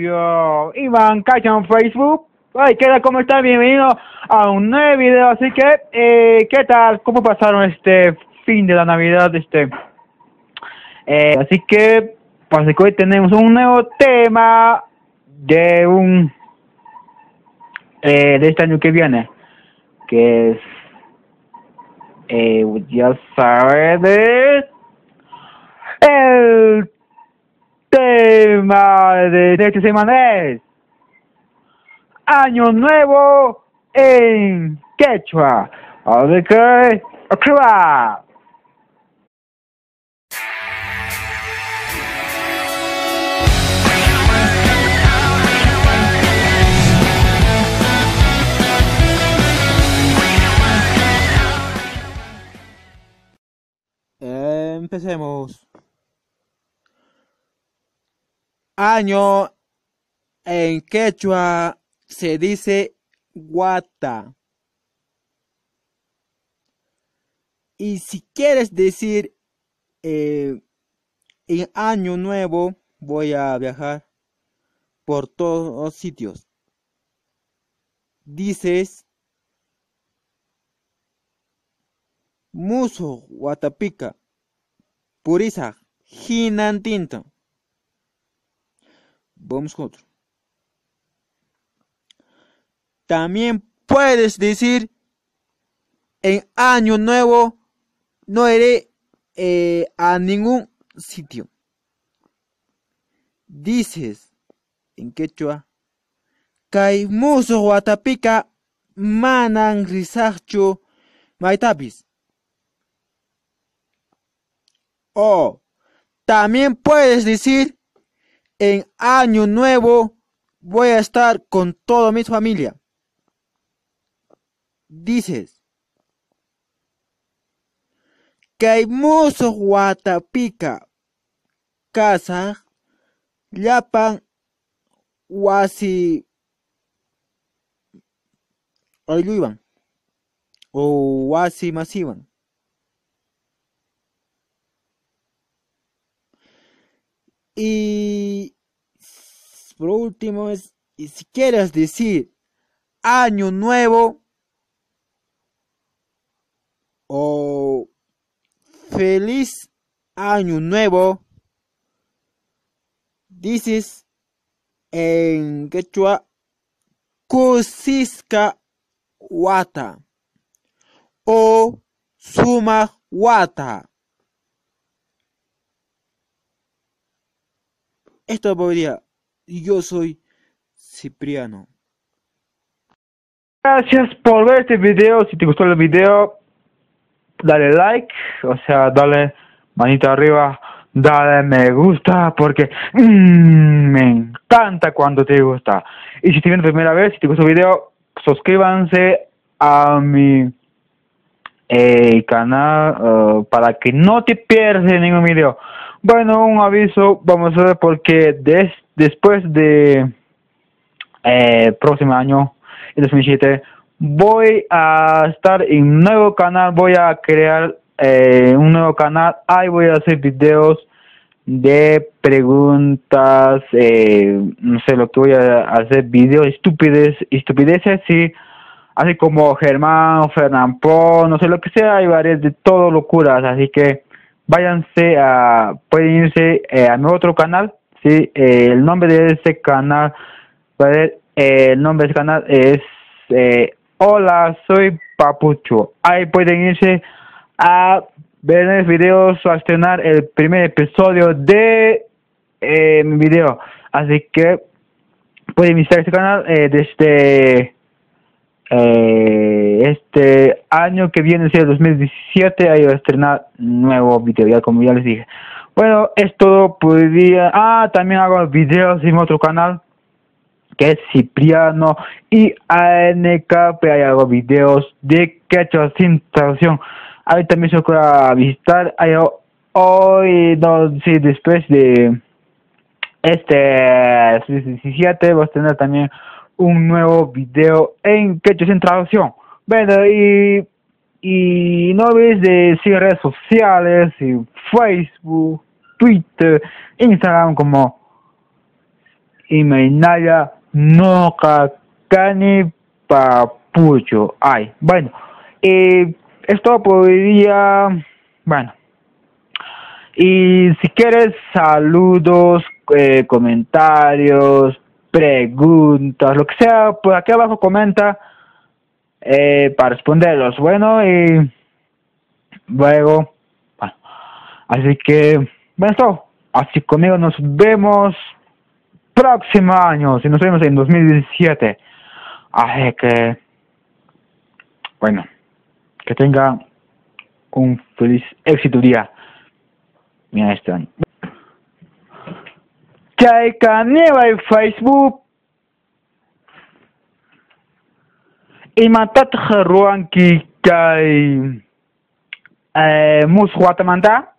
yo, Iván Cacha en Facebook. Ay, ¿qué tal? ¿Cómo están? Bienvenido a un nuevo video. Así que, ¿qué tal? ¿Cómo pasaron este fin de la Navidad? Así que, pues hoy tenemos un nuevo tema de este año que viene, que es, ya sabes, el tema de esta semana es Año Nuevo en Quechua. Así que, ¡activa! Empecemos. Año en quechua se dice guata. Y si quieres decir en año nuevo, voy a viajar por todos los sitios. Dices Muso, Guatapica, Purisa, Jinantinta. Vamos con otro. También puedes decir en año nuevo no iré a ningún sitio. Dices en quechua Kay Muso Guatapica manan risachu maitapis. O también puedes decir en año nuevo voy a estar con toda mi familia. Dices Kaimuso Guatapica casa llapan wasi ayuiban o wasi masivan. Y por último es, y si quieres decir año nuevo o feliz año nuevo, dices en quechua Kusisca Wata o Suma Wata. Esto podría. Yo soy Cipriano. Gracias por ver este video. Si te gustó el video, dale like, o sea, dale manita arriba, dale me gusta, porque me encanta cuando te gusta. Y si te viene primera vez, si te gustó el video, suscríbanse a mi canal para que no te pierdas ningún video. Bueno, un aviso, vamos a ver, porque después de próximo año, en 2007, voy a estar en un nuevo canal, voy a crear un nuevo canal, ahí voy a hacer videos de preguntas, no sé lo que voy a hacer, videos estupideces, sí, así como Germán, Fernán Po, no sé lo que sea, hay varias de todo locuras, así que pueden irse a mi otro canal, sí, el nombre de ese canal, el nombre de ese canal es Hola, soy Papucho. Ahí pueden irse a ver los videos o a estrenar el primer episodio de mi video. Así que pueden visitar este canal desde este año que viene, sea 2017. Ahí va a estrenar nuevo video, ya como ya les dije. Bueno, es todo por el día. También hago videos en otro canal que es Cipriano y ANKP. Ahí hago videos de quechua sin traducción. Ahí también se ocurre visitar. Hoy, no, sí, después de este 17 vas a tener también un nuevo video en quechua sin traducción. Bueno, y no olvides de seguir redes sociales, y Facebook, Twitter, Instagram como imaynaya noqa kani papucho. Ay, bueno, esto podría, bueno, y si quieres saludos, comentarios, preguntas, lo que sea, por aquí abajo comenta para responderlos. Bueno, y luego, bueno, así que, bueno, esto, así conmigo nos vemos próximo año, si nos vemos en 2017. Así que, bueno, que tengan un feliz éxito día. Mira este año. Chay caneva en Facebook. Y matat ruanki kay mus guatamanta.